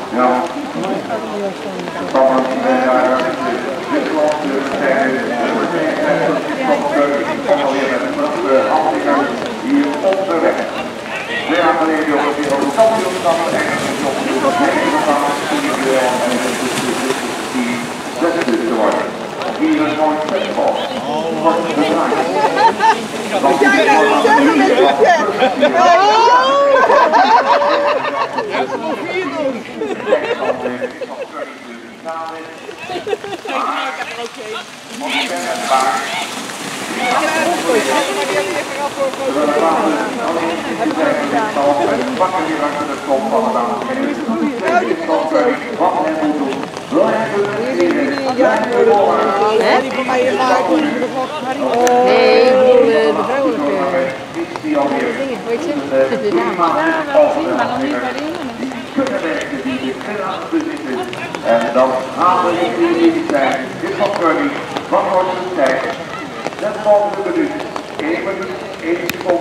Ja. Van dit land zijn alweer met de handelingen hier onderweg. 2 jaar geleden op het kampioenschap en op de individueel en die 6 te worden. Hier is nooit voetbal. Moet jij nou niet zeggen met je jet? Dat is nog 4 doen. Die van mij in maart. Nee, de vrouwelijke dingen, weet je? De naam. Ja, wel zien, maar nog niet bij de jongen. En dan gaan we in de tijd. Dit van Curry, van Horst tijd. Net volgende minuut. 1 minuut, 1 seconde.